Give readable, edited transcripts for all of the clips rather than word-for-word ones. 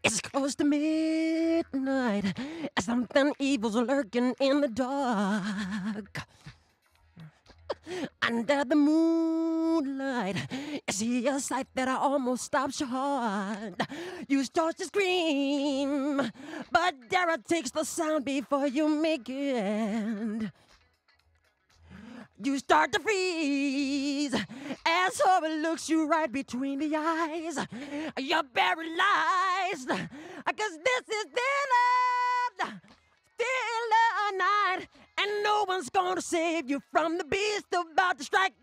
It's close to midnight. Something evil's lurking in the dark. Under the moonlight, you see a sight that almost stops your heart. You start to scream, but terror takes the sound before you make it. You start to freeze as horror looks you right between the eyes. You're paralyzed, 'cause this is still a night, and no one's gonna save you from the beast about to strike.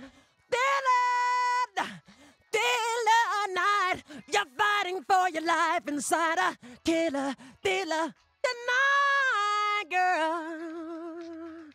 Still a night, you're fighting for your life inside a killer, the night, girl.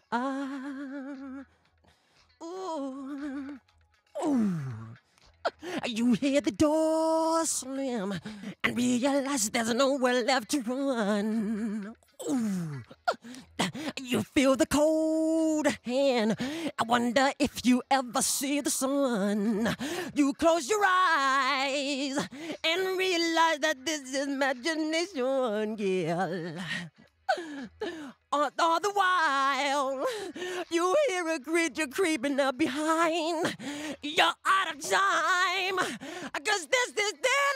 Ooh, ooh. You hear the door slam and realize there's nowhere left to run. Ooh. You feel the cold hand. I wonder if you ever see the sun. You close your eyes and realize that this is imagination, yeah. All the while, you hear a creature creeping up behind. You're out of time, 'cause this is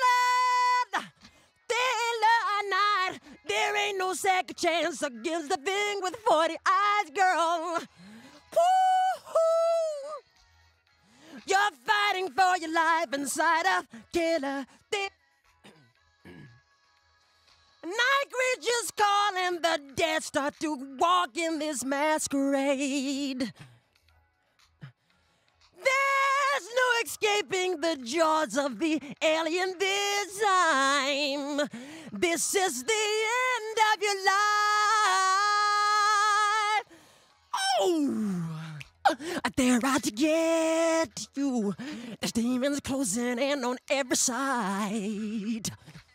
still a night. There ain't no second chance against the thing with 40 eyes, girl. Woo-hoo. You're fighting for your life inside a killer thing. Night creatures calling the dead start to walk in this masquerade. There's no escaping the jaws of the alien this time. This is the end of your life. Oh! They're out to get you. There's demons closing in on every side.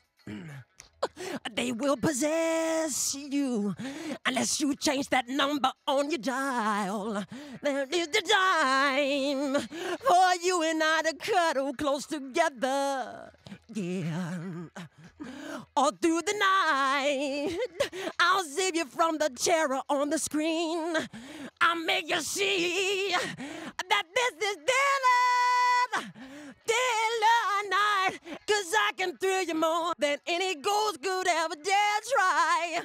They will possess you unless you change that number on your dial. There is the time for you and I to cuddle close together. Yeah. All through the night, I'll save you from the terror on the screen. I'll make you see that this is still a night, 'cause I can thrill you more than any ghost could ever dare try.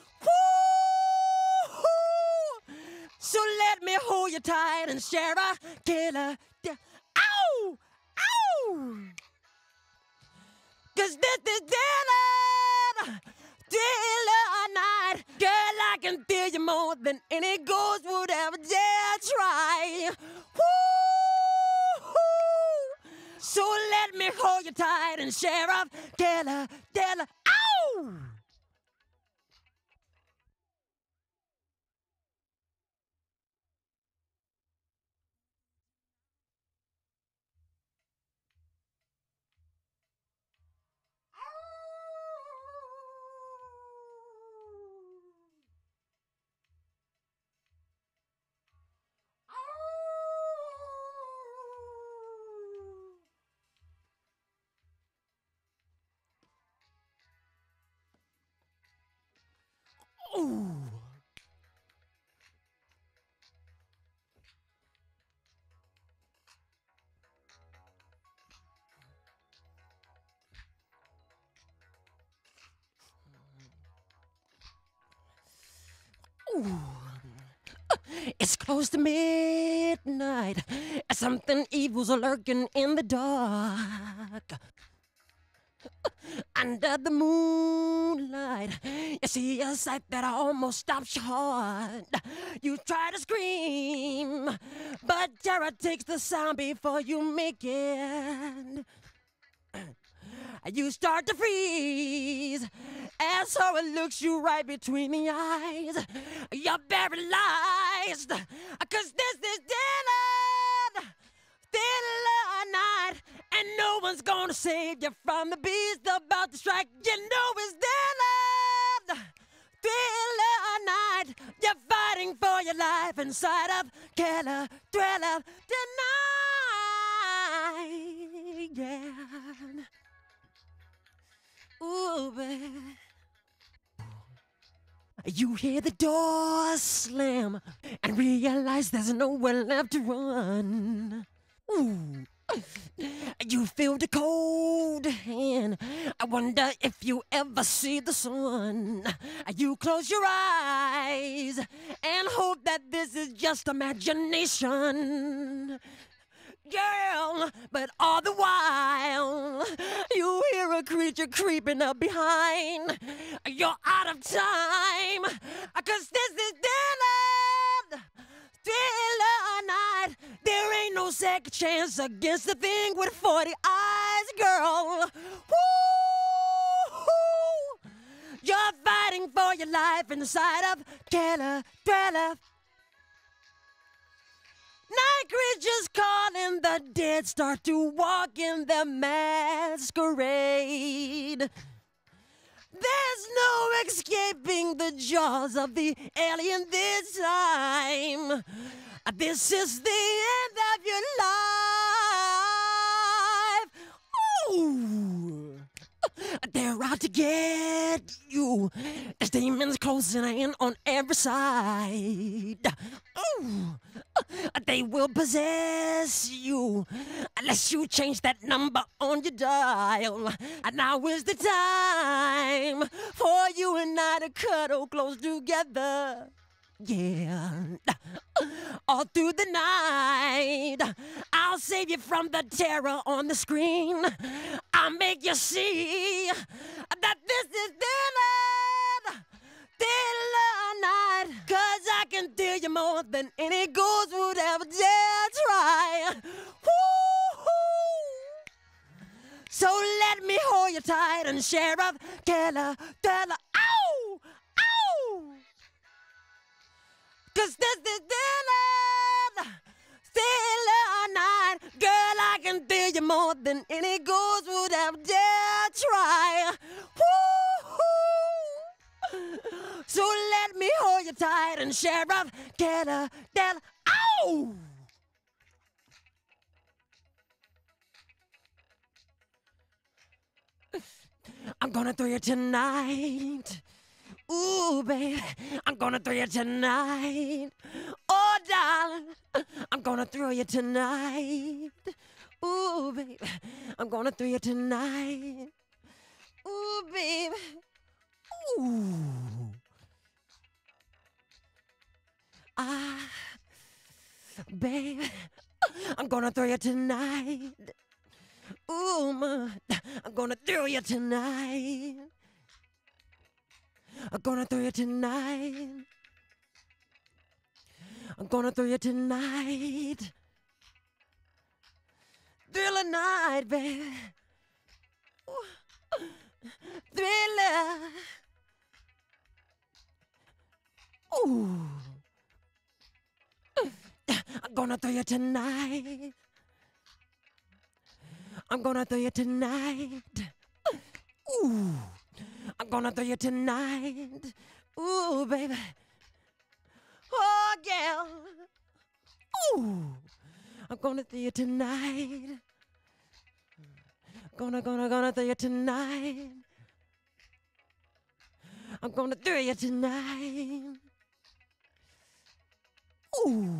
Woo-hoo. So let me hold you tight and share a killer. Ow! Ow! 'Cause this is still a night. Girl, I can feel you more than any ghost would ever dare try. Woo-hoo. So let me hold you tight and share a killer. Ow! Ooh. Ooh. It's close to midnight. Something evil's lurking in the dark. Under the moonlight, you see a sight that almost stops your heart. You try to scream, but terror takes the sound before you make it. You start to freeze as horror looks you right between the eyes. You're paralyzed, 'cause this is still a night, and no one's gonna save you from the beast about to strike. You know it's still a night. You're fighting for your life inside of killer thriller tonight. Yeah. Ooh. Ooh, baby. You hear the door slam and realize there's nowhere left to run. Ooh. You feel the cold hand. I wonder if you ever see the sun. You close your eyes and hope that this is just imagination. Girl, but all the while you hear a creature creeping up behind. You're out of time, 'cause this is Dylan. Thriller night. There ain't no second chance against the thing with 40 eyes, girl. Woo! You're fighting for your life inside of Killer Thriller. Night creatures calling the dead start to walk in their masquerade. There's no escaping the jaws of the alien this time. This is the end of your life. Ooh. They're out to get you. There's demons closing in on every side. Ooh. They will possess you unless you change that number on your dial. And now is the time for you and I to cuddle close together. Yeah. All through the night, I'll save you from the terror on the screen. I'll make you see that this is Thriller night. 'Cause I can thrill you more than any ghost would ever dare try. Woo-hoo. So let me hold you tight and Sheriff Killer. Ow! Ow! 'Cause this is Thriller night. Girl, I can thrill you more than any ghost would ever dare try. Woo-hoo. So let me hold you tight and Sheriff Killer. Ow! I'm gonna throw you tonight. Ooh, baby, I'm gonna throw you tonight. Oh, darling, I'm gonna throw you tonight. Ooh, baby, I'm gonna throw you tonight. Ooh, baby. Ooh. Ah, baby, I'm gonna throw you tonight. Ooh, man, I'm gonna throw you tonight. I'm gonna throw you tonight. I'm gonna throw you tonight. Thriller night, baby. Ooh. Thriller. Ooh. I'm gonna throw you tonight. I'm gonna throw you tonight. Ooh. I'm gonna throw you tonight. Ooh, baby. Oh, girl. Ooh. I'm gonna throw you tonight. Gonna throw you tonight. I'm gonna throw you tonight. Ooh.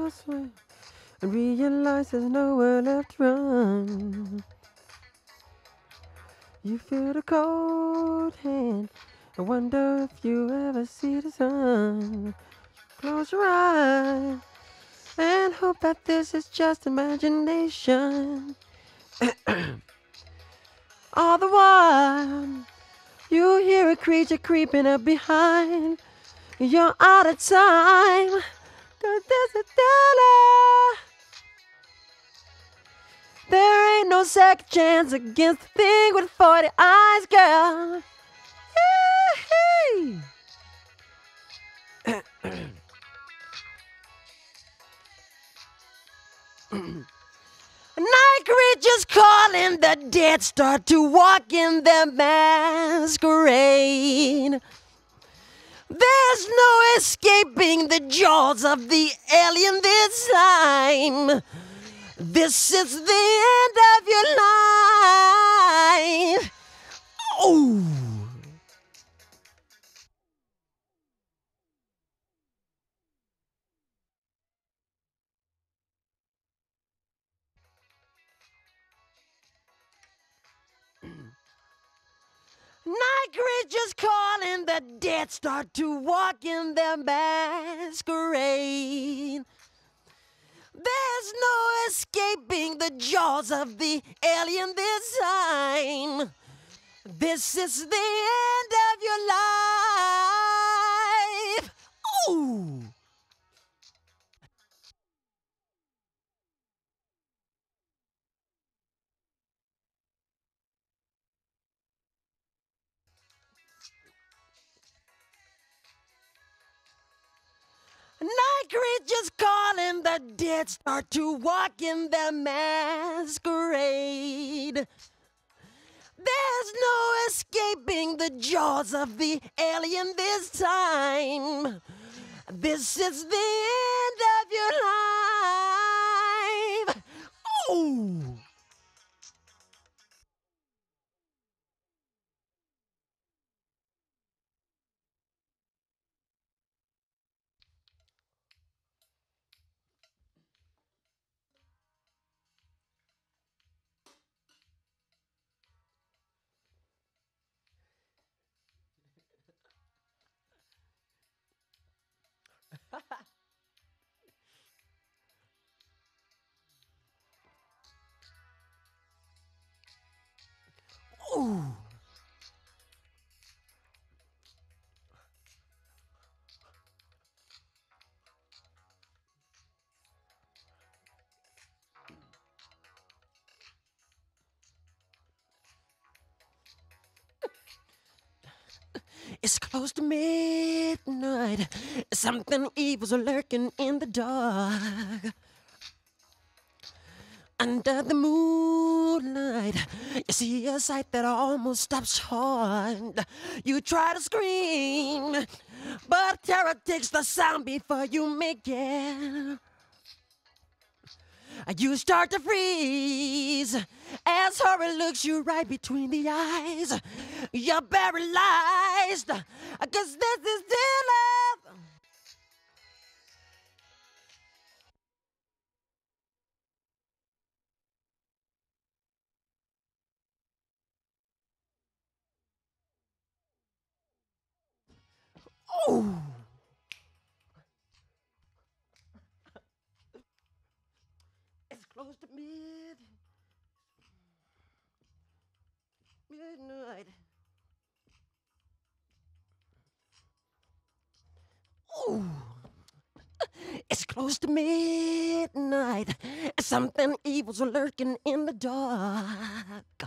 swim and realize there's nowhere left to run. You feel the cold hand. I wonder if you ever see the sun. Close your eyes and hope that this is just imagination. All the while, you hear a creature creeping up behind. You're out of time, 'cause there's a dollar. There ain't no second chance against the thing with 40 eyes, girl. Hey. Night creatures calling, the dead start to walk in their masquerade. There's no escaping the jaws of the alien this time. This is the end of your life. Oh. Night creatures calling, the dead start to walk in their masquerade. There's no escaping the jaws of the alien this time. This is the end of your life. Ooh. Night creatures calling, the dead start to walk in their masquerade. There's no escaping the jaws of the alien this time. This is the end of your life. Oh. Ooh. It's close to midnight. Something evil's lurking in the dark. Under the moonlight, you see a sight that almost stops your heart. You try to scream, but terror takes the sound before you make it. You start to freeze as horror looks you right between the eyes. You're paralyzed, 'cause this is still love. Oh, it's close to midnight. Oh, it's close to midnight. Something evil's lurking in the dark.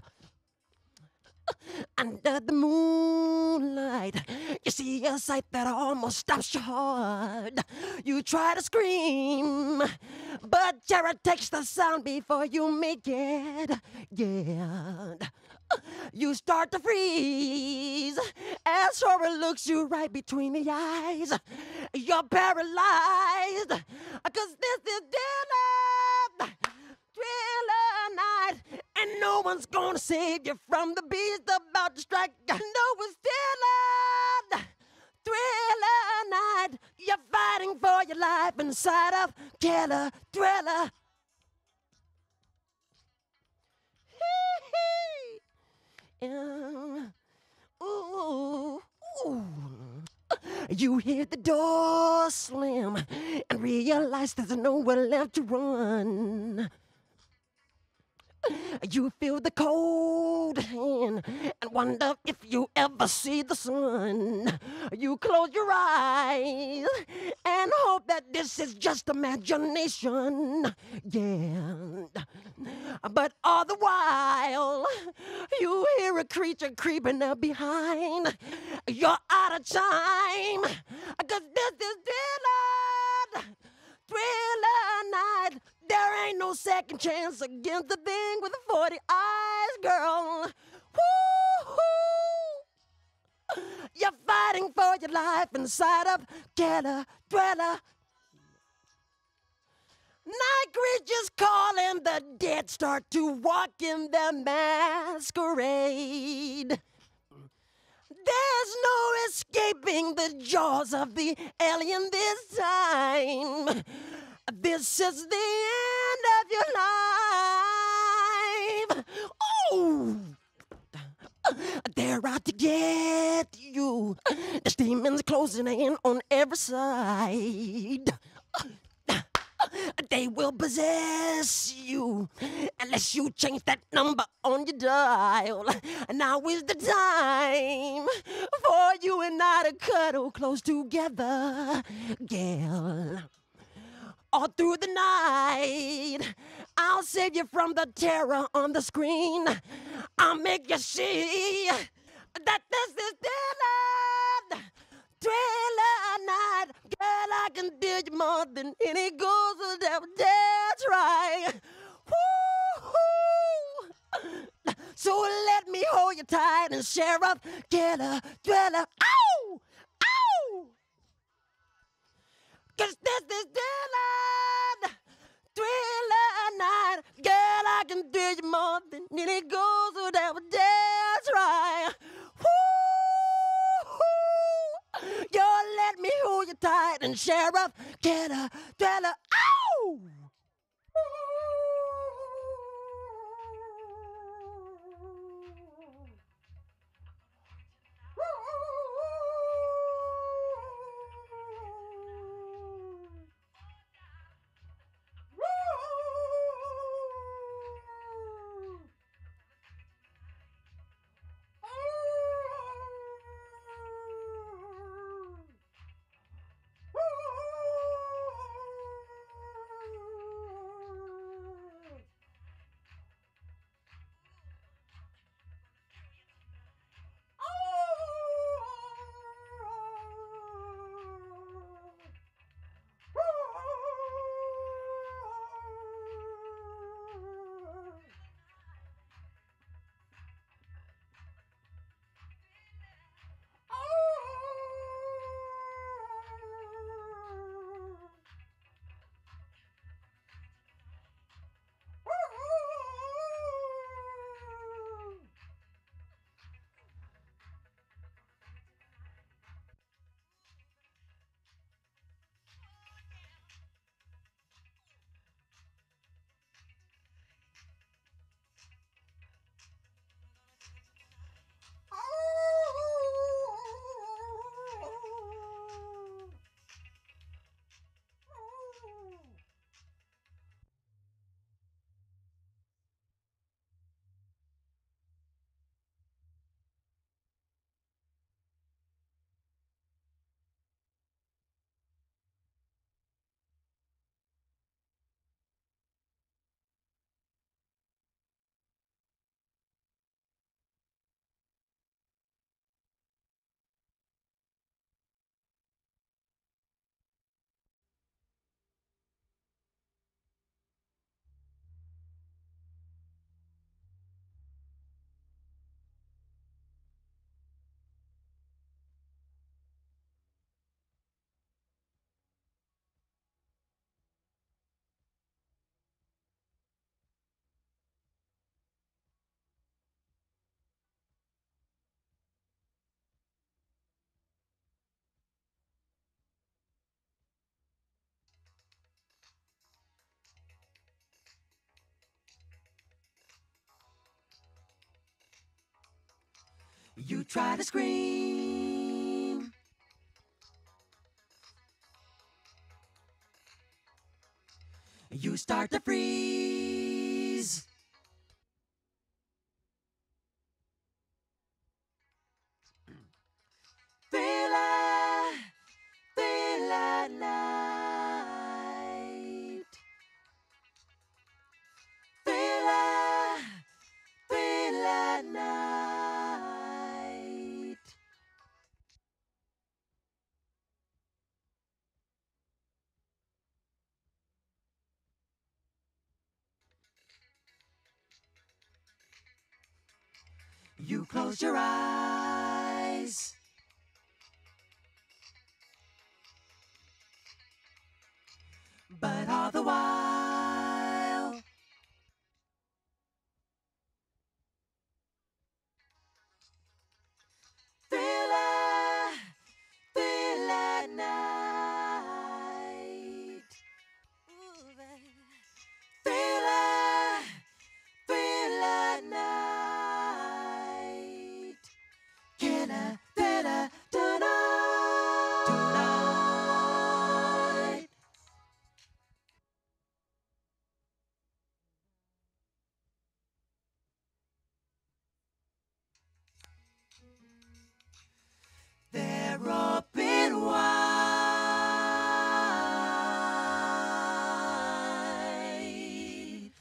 Under the moonlight, you see a sight that almost stops your heart. You try to scream, but terror takes the sound before you make it. Yeah. You start to freeze as horror looks you right between the eyes. You're paralyzed, 'cause this is Thriller night, and no one's gonna save you from the beast about to strike. No, it's Thriller night. You fight fighting for your life inside of Killer Thriller. Yeah. Ooh, ooh. You hear the door slam and realize there's nowhere left to run. You feel the cold hand and wonder if you ever see the sun. You close your eyes and hope that this is just imagination. Yeah. But all the while, you hear a creature creeping up behind. You're out of time, 'cause this is Thriller night. There ain't no second chance against the thing with the 40 eyes, girl. Woo-hoo! You're fighting for your life inside of Killer Thriller. Night creatures calling, the dead start to walk in their masquerade. There's no escaping the jaws of the alien this time. This is the end of your life. Oh! They're out to get you. The demons closing in on every side. They will possess you unless you change that number on your dial. Now is the time for you and I to cuddle close together, girl. All through the night, I'll save you from the terror on the screen. I'll make you see that this is Thriller night. Girl, I can do you more than any ghost will ever dare try. Woo-hoo! So let me hold you tight and share up Killer Thriller. Ow! Ow! 'Cause this is Thriller night. Girl, I can do you more than any ghost would ever dare try. Woo-hoo! Yo, let me hold you tight and share up Killer Thriller. Ow! try to scream. You start to freeze. Thriller night. Thriller night. You close your eyes. But all the while, thriller night. Thriller night. Killer, thriller tonight. Tonight. They're open wide.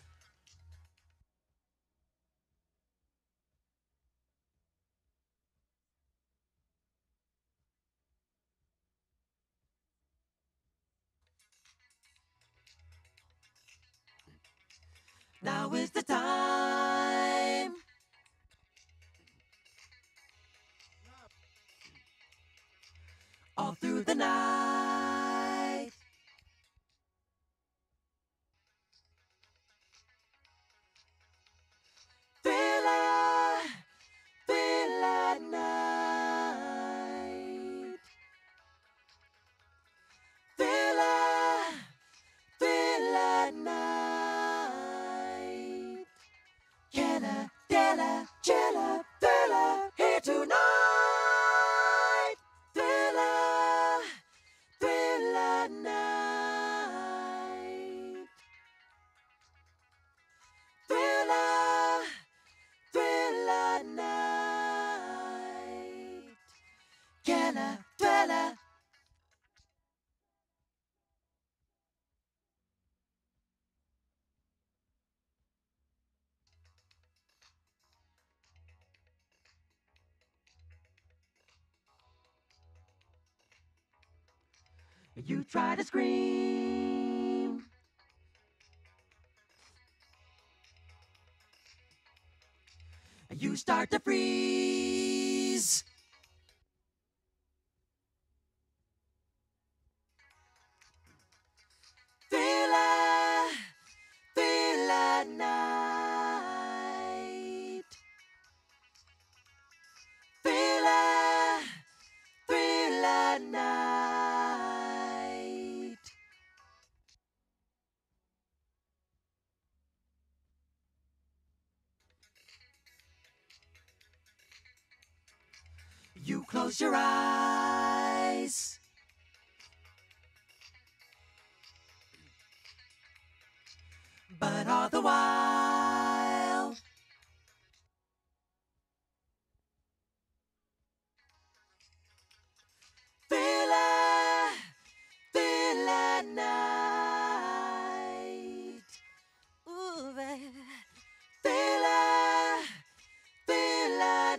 Now is the time. All through the night. Thriller night. Thriller night. Killer, chiller, thriller, here tonight. Thriller night. Thriller night. Killer, thriller. You try to scream. You start to freeze. Thriller night. Thriller night. You close your eyes. But all the while, thriller night. Ooh, baby. Thriller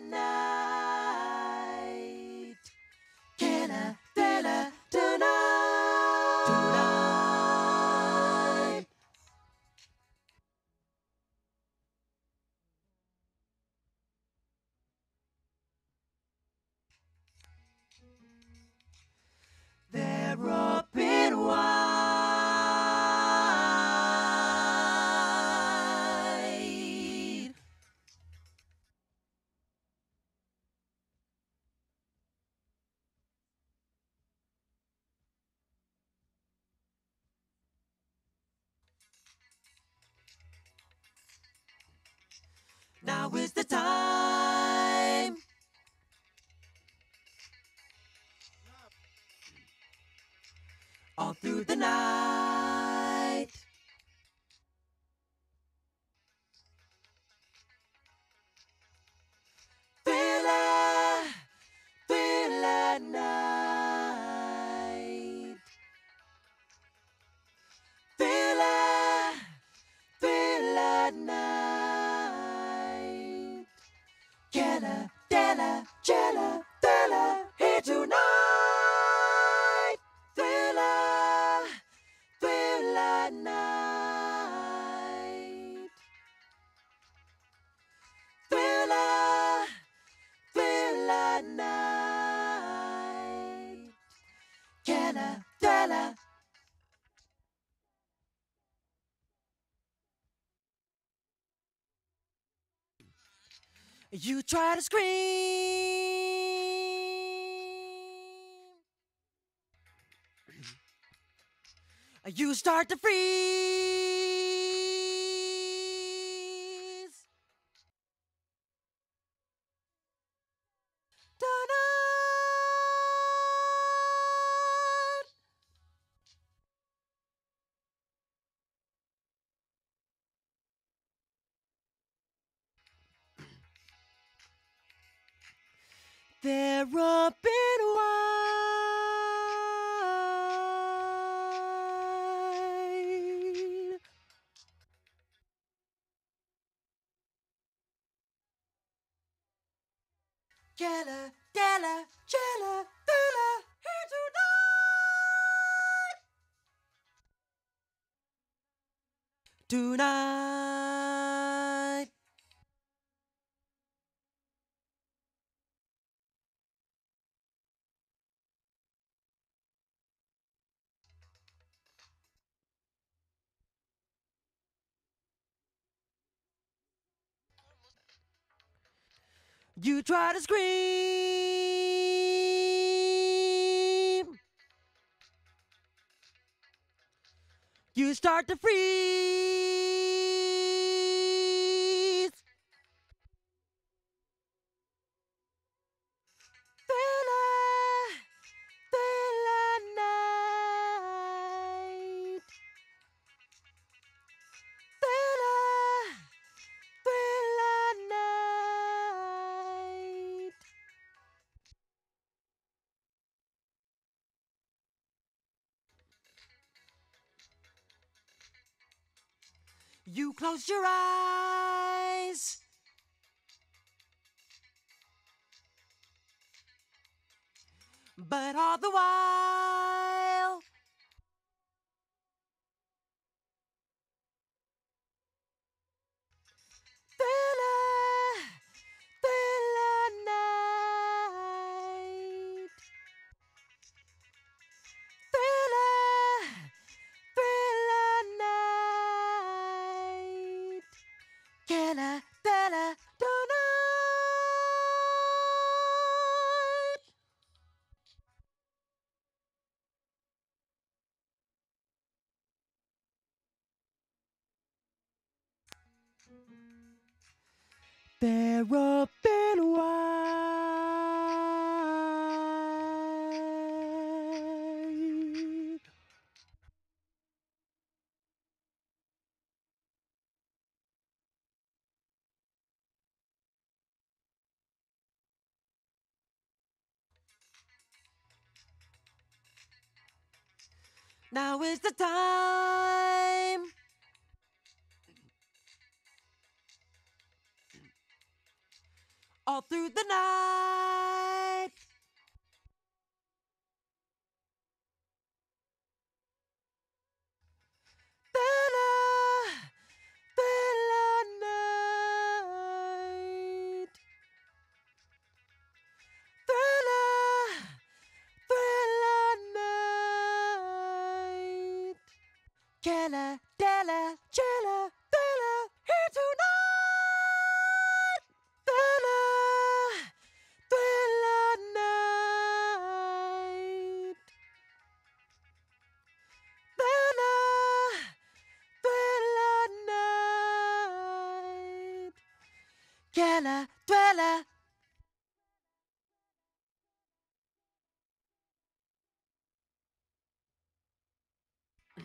night. Killer, thriller tonight. Tonight. They're open wide. Now is the time. all through the night. Thriller, thriller night. Thriller, thriller night. Killer, Della, Jella, thriller, here tonight. Thriller, thriller night. Thriller, thriller night. Killer, thriller. You try to scream, you start to freeze. Tonight, they're up in white. Jella, Della, Jella, Della, here tonight. Tonight. You try to scream, you start to freeze. Thriller, thriller night. Thriller, thriller night. You close your eyes, but all the while thriller, thriller night. Thriller, thriller night. Killer, thriller, tonight. They're up in white. Now is the time. All through the night. Thriller, thriller night. Thriller, thriller night. Killer, Della, Jella, thriller, here tonight. Thriller, thriller night. Thriller, thriller night. Killer, thriller.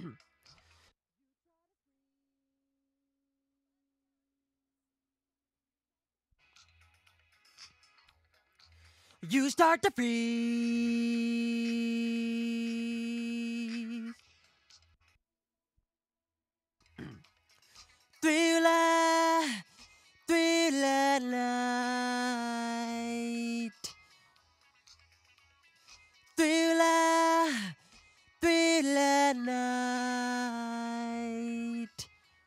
You start to freeze. Thriller, thriller night. Thriller, thriller night.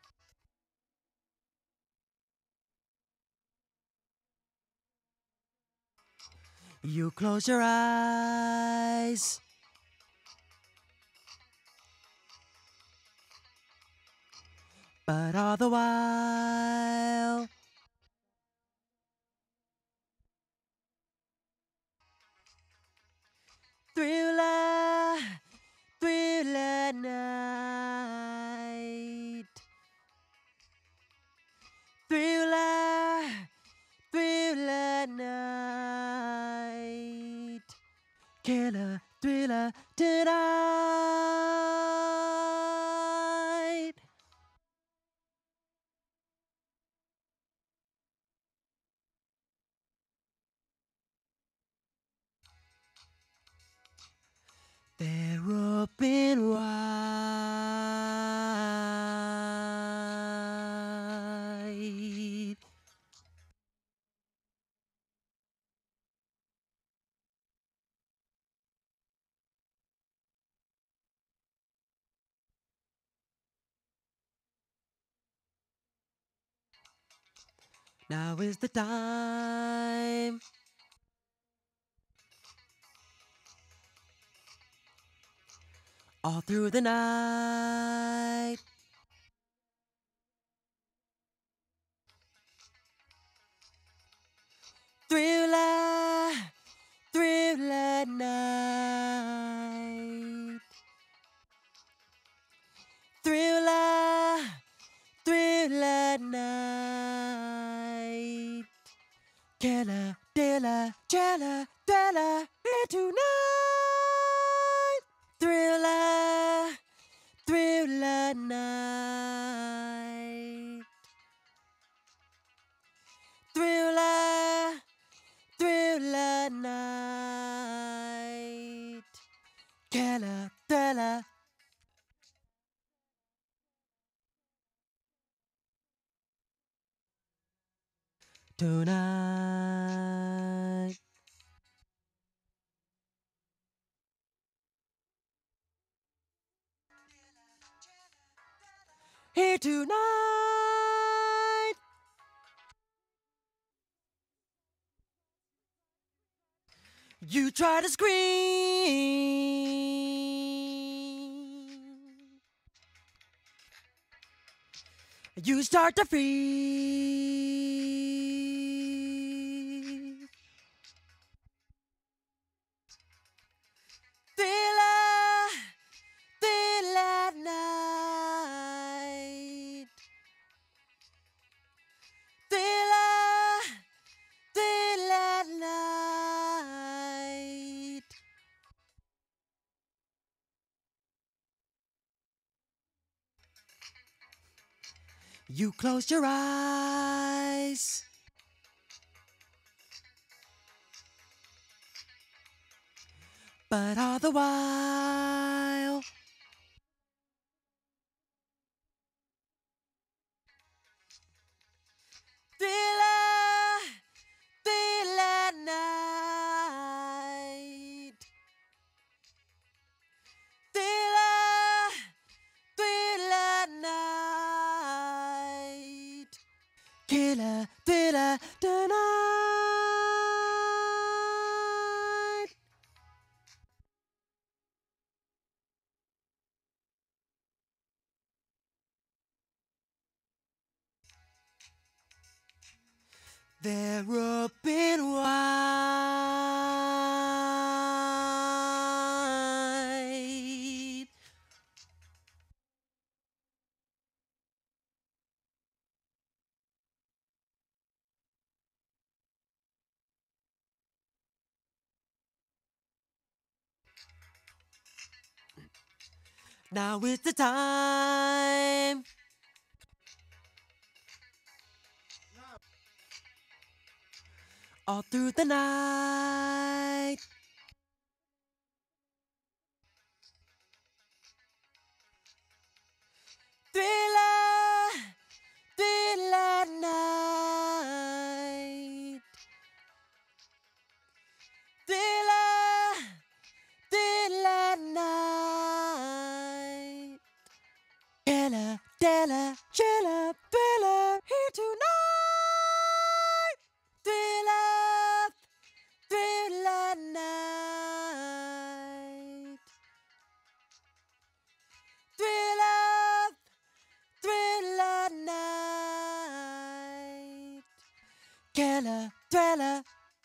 You close your eyes. But all the while, thriller, thriller night. Thriller, thriller night. Killer, thriller tonight. They're open wide. Now is the time. All through the night. Thriller, thriller night. Thriller, thriller night. Killer, thriller, thriller, thriller, here tonight. Thriller, thriller night. Thriller, thriller night. Killer, thriller. Tonight. Here tonight. You try to scream. You start to freeze. Thriller, thriller night. Thriller, thriller night. You close your eyes. But all the while, thriller, thriller night. Thriller, thriller night. Killer, thriller tonight. They're open wide. Now is the time. All through the night. Thriller, thriller night. Thriller, thriller night. Killer, Della, chiller, thriller, here tonight. Thriller, thriller night. Thriller, thriller night. Killer, thriller.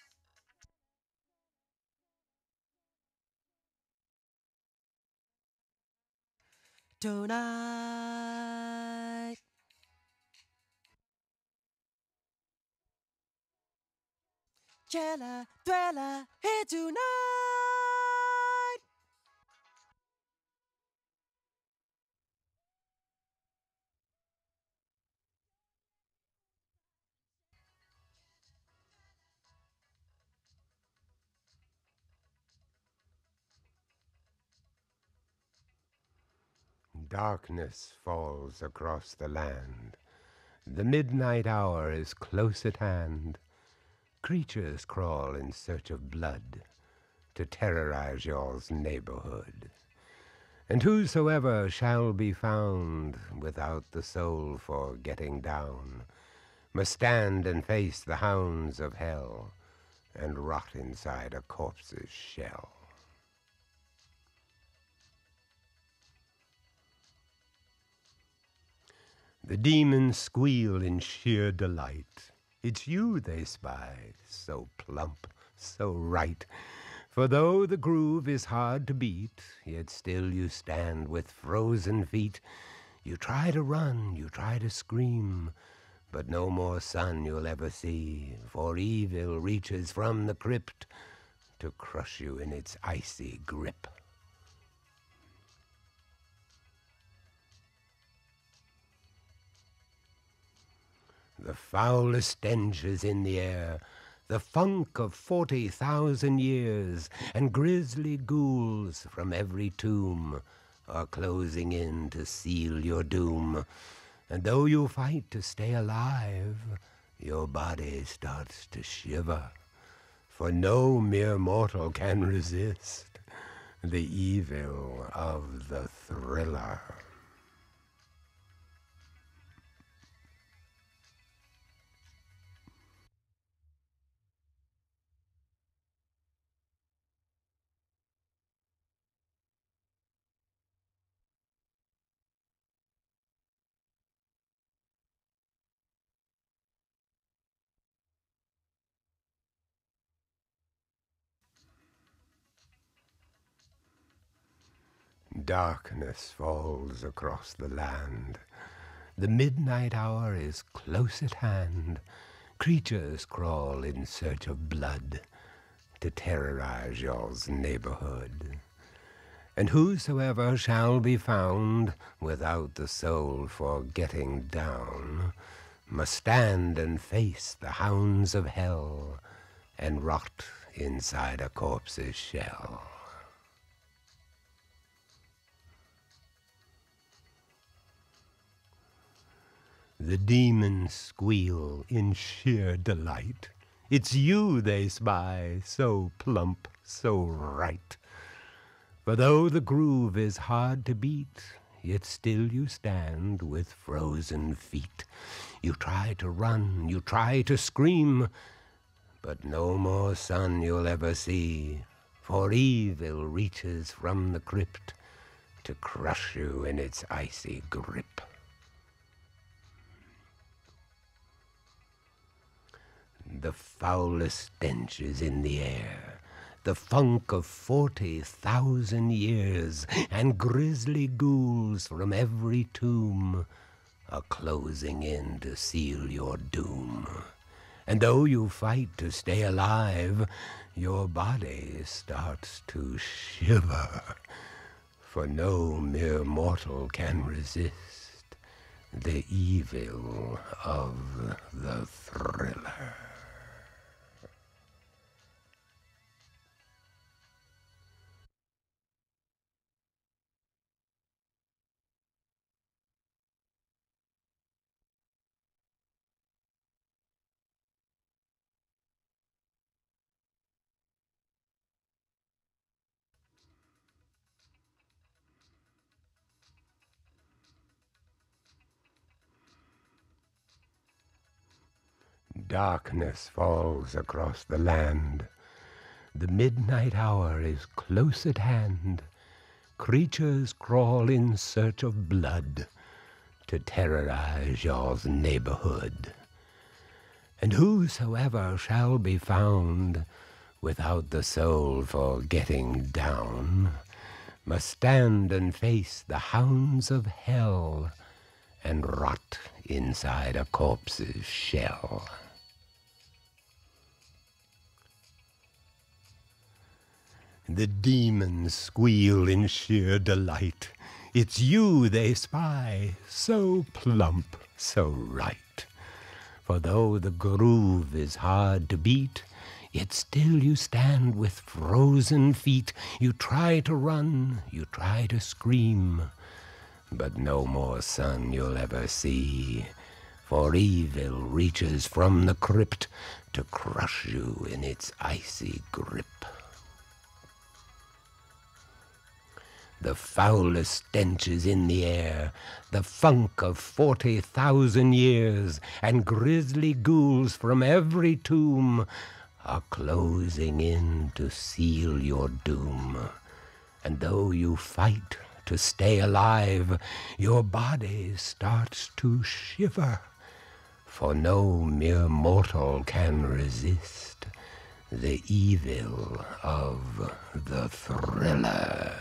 Tonight. Killer, thriller, here tonight. Darkness falls across the land. The midnight hour is close at hand. Creatures crawl in search of blood to terrorize y'all's neighborhood. And whosoever shall be found without the soul for getting down must stand and face the hounds of hell and rot inside a corpse's shell. The demons squeal in sheer delight. It's you they spy, so plump, so right. For though the groove is hard to beat, yet still you stand with frozen feet. You try to run, you try to scream, but no more sun you'll ever see, for evil reaches from the crypt to crush you in its icy grip. The foulest stench is in the air, the funk of 40,000 years, and grisly ghouls from every tomb are closing in to seal your doom. And though you fight to stay alive, your body starts to shiver, for no mere mortal can resist the evil of the thriller. Darkness falls across the land. The midnight hour is close at hand. Creatures crawl in search of blood to terrorize y'all's neighborhood. And whosoever shall be found without the soul for getting down must stand and face the hounds of hell and rot inside a corpse's shell. The demons squeal in sheer delight. It's you they spy, so plump, so right. For though the groove is hard to beat, yet still you stand with frozen feet. You try to run, you try to scream, but no more sun you'll ever see, for evil reaches from the crypt to crush you in its icy grip. The foulest stench is in the air, the funk of 40,000 years, and grisly ghouls from every tomb are closing in to seal your doom. And though you fight to stay alive, your body starts to shiver, For no mere mortal can resist the evil of the thriller. Darkness falls across the land. The midnight hour is close at hand. Creatures crawl in search of blood to terrorize y'all's neighborhood. And whosoever shall be found without the soul for getting down must stand and face the hounds of hell and rot inside a corpse's shell. The demons squeal in sheer delight. It's you they spy, so plump, so right. For though the groove is hard to beat, yet still you stand with frozen feet. You try to run, you try to scream, but no more sun you'll ever see. For evil reaches from the crypt to crush you in its icy grip. The foulest stench is in the air, the funk of 40,000 years, and grisly ghouls from every tomb are closing in to seal your doom. And though you fight to stay alive, your body starts to shiver, for no mere mortal can resist the evil of the thriller.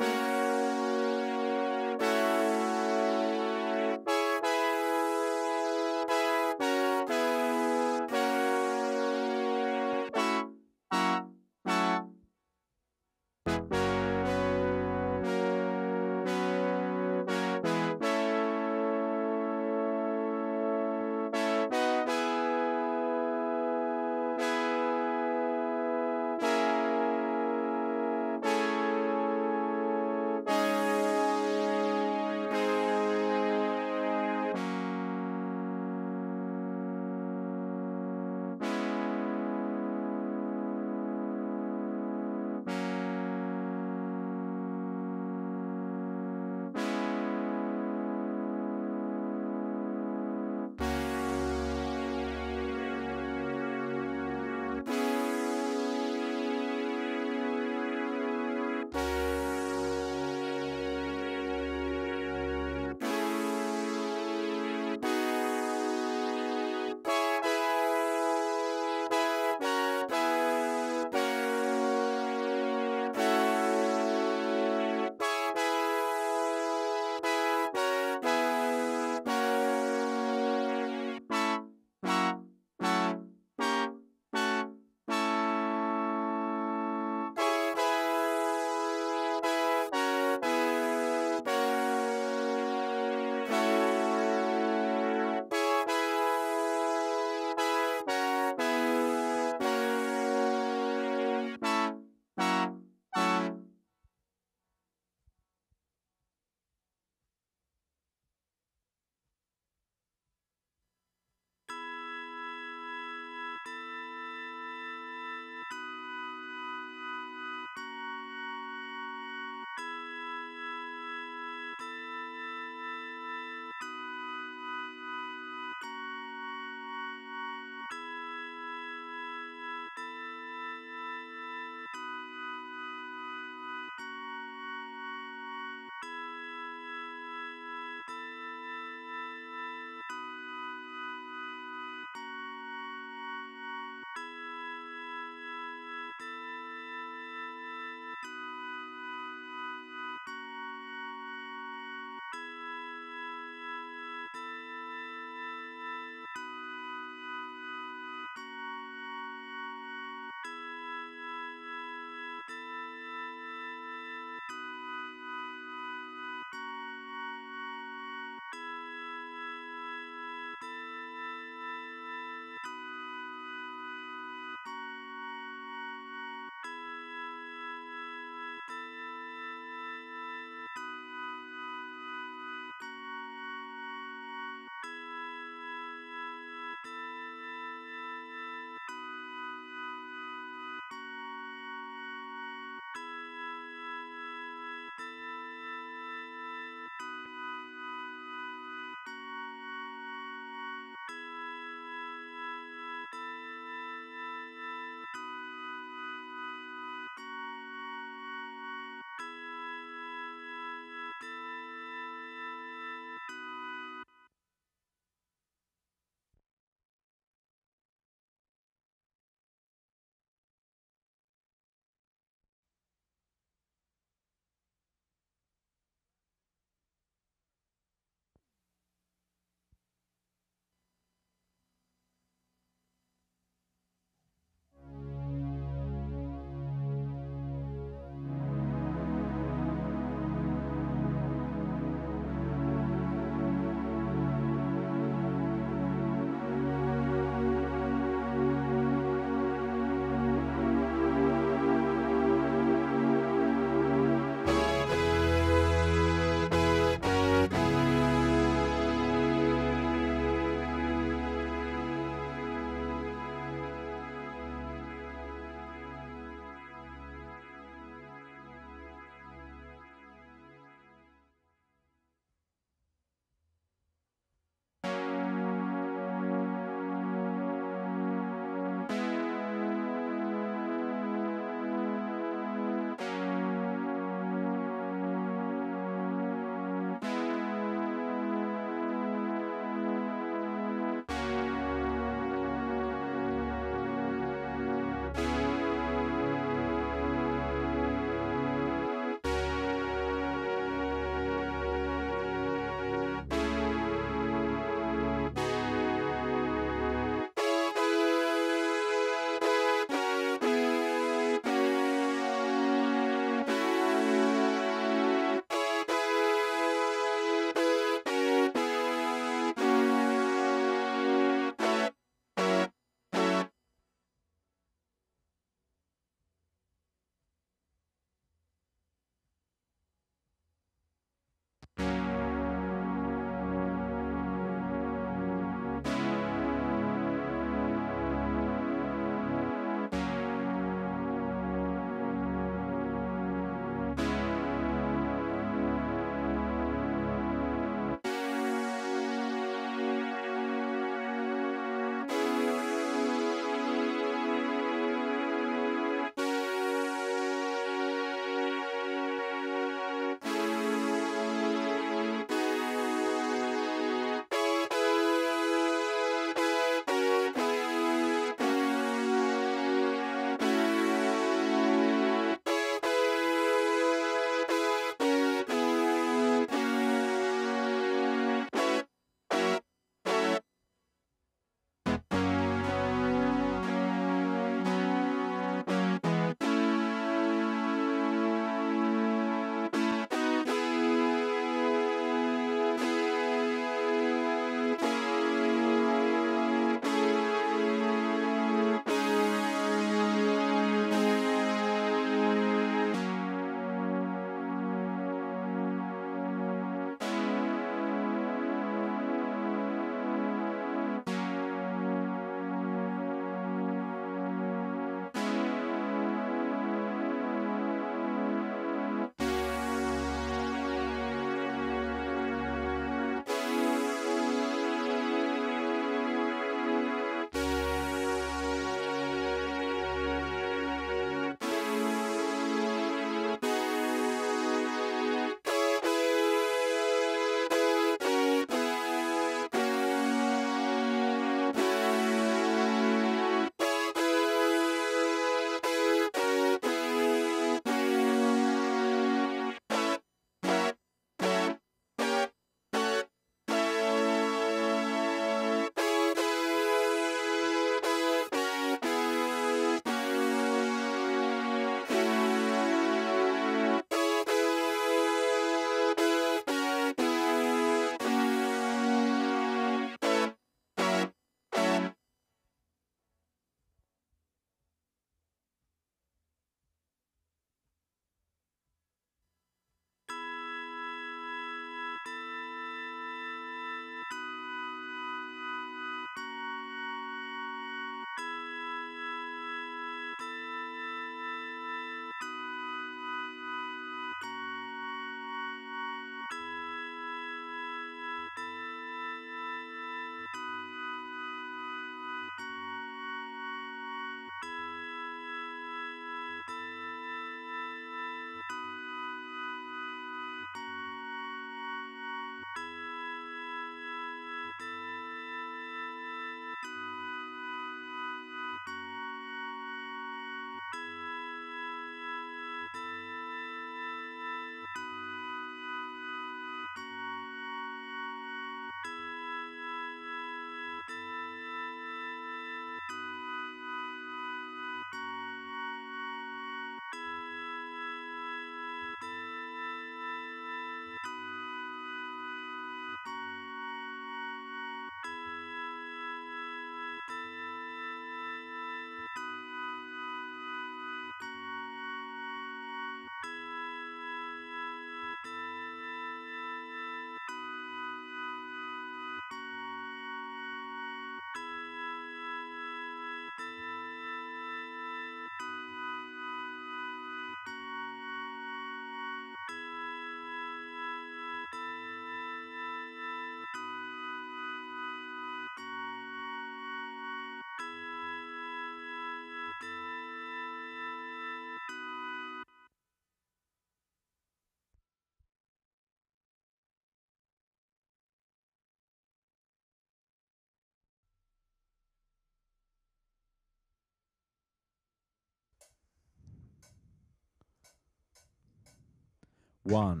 1,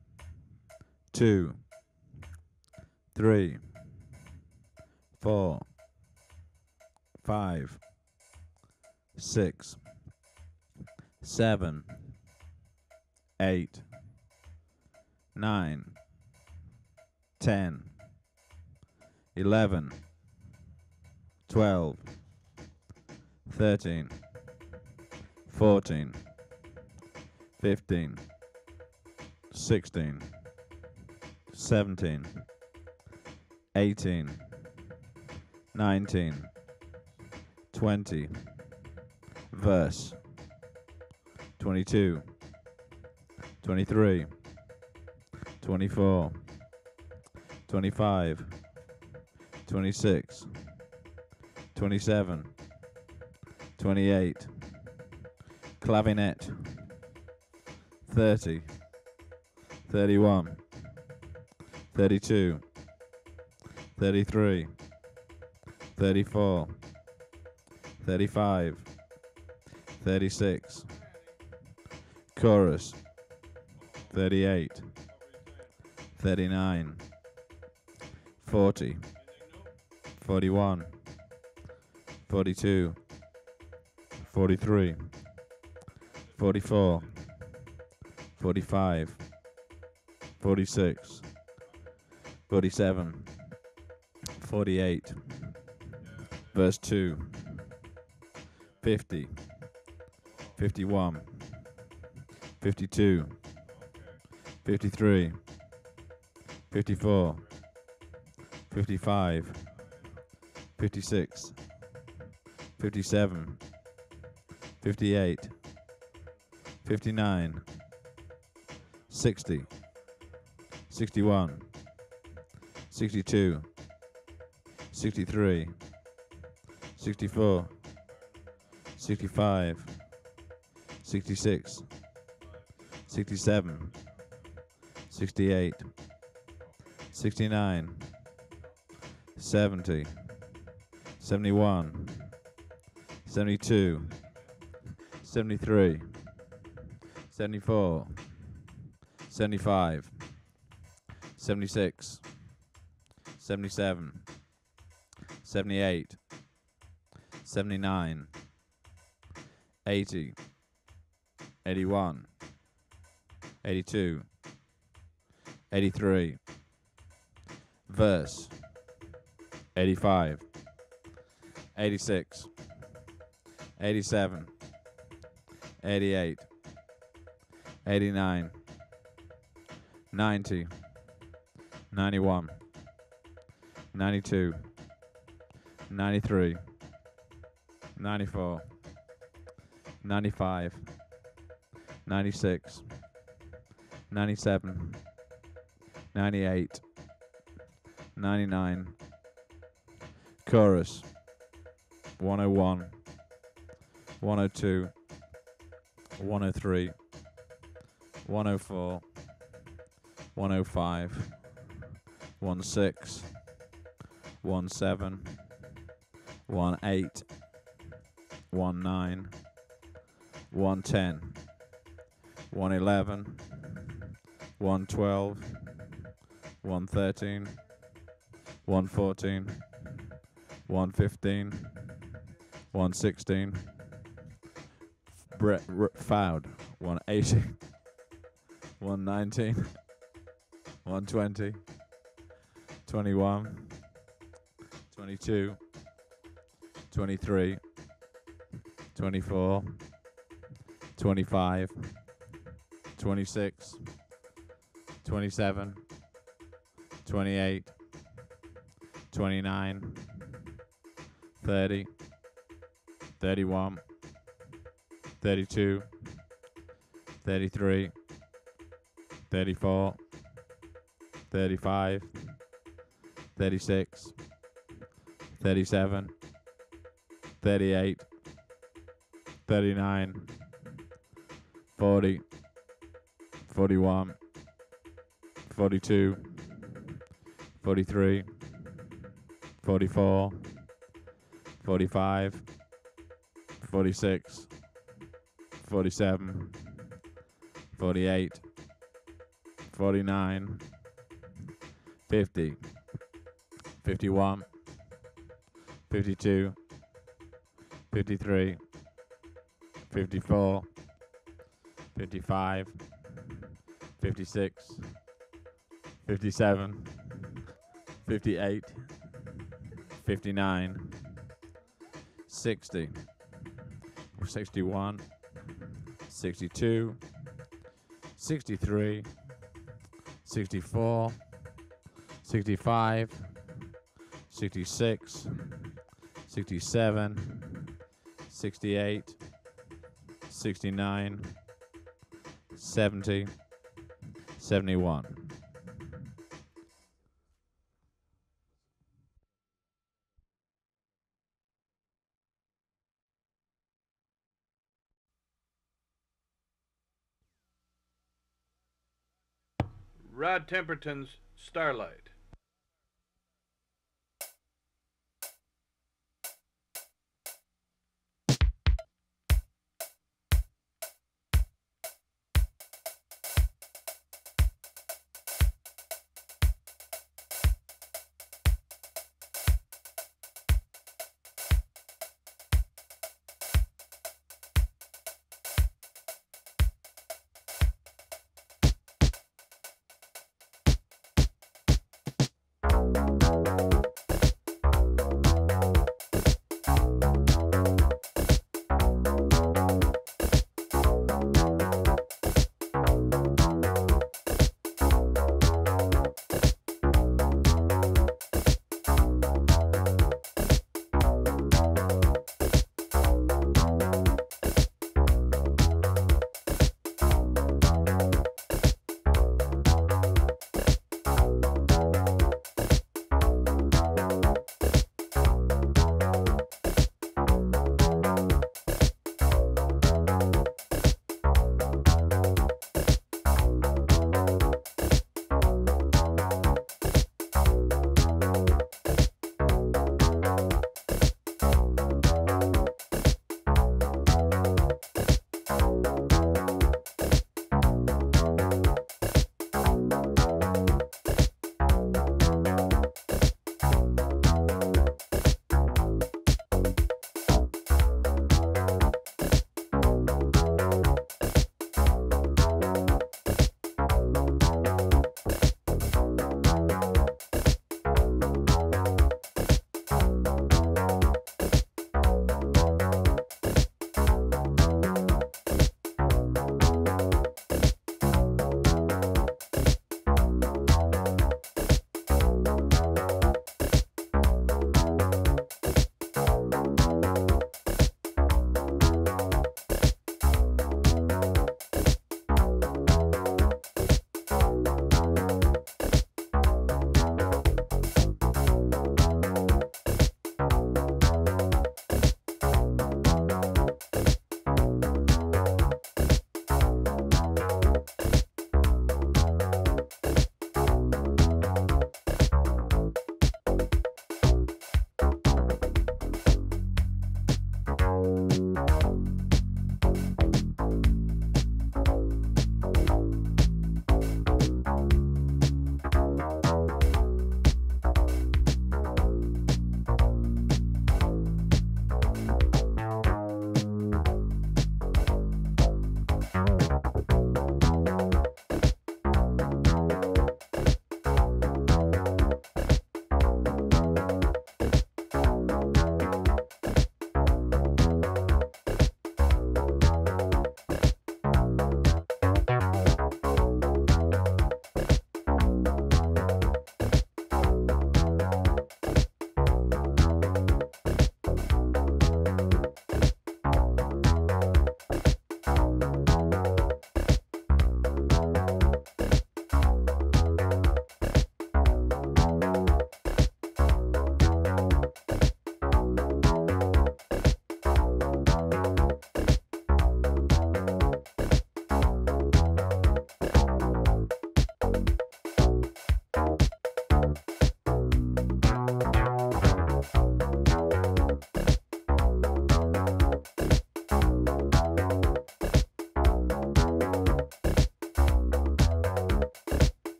2, 3, 4, 5, 6, 7, 8, 9, 10, 11, 12, 13, 14, 15, 16, 17, 18, 19, 20, verse 22, 23, 24, 25, 26, 27, 28, clavinet, 30, 31, 32, 33, 34, 35, 36, chorus, 38, 39, 40, 41, 42, 43, 44, 45, 46, 47, 48, verse 2, 50, 51, 52, 53, 54, 55, 56, 57, 58, 59, 60, 61, 62, 63, 64, 65, 66, 67, 68, 69, 70, 71, 72, 73, 74, 75, 76, 77, 78, 79, 80, 81, 82, 83, verse 85, 86, 87, 88, 89, 90, 91, 92, 93, 94, 95, 96, 97, 98, 99, chorus, 101, 102, 103, 104, 105, 16, 17, 18, 19, 110, 111, 112, 113, 114, 115, 116, Foud, 118, 119, 120, 21, 22, 23, 24, 25, 26, 27, 28, 29, 30, 31, 32, 33, 34, 35, 36, 37, 38, 39, 40, 41, 42, 43, 44, 45, 46, 47, 48, 49, 50, 51, 52, 53, 54, 55, 56, 57, 58, 59, 60, 61, 62, 63, 64, 65, 66, 67, 68, 69, 70, 71. Rod Temperton's Starlight.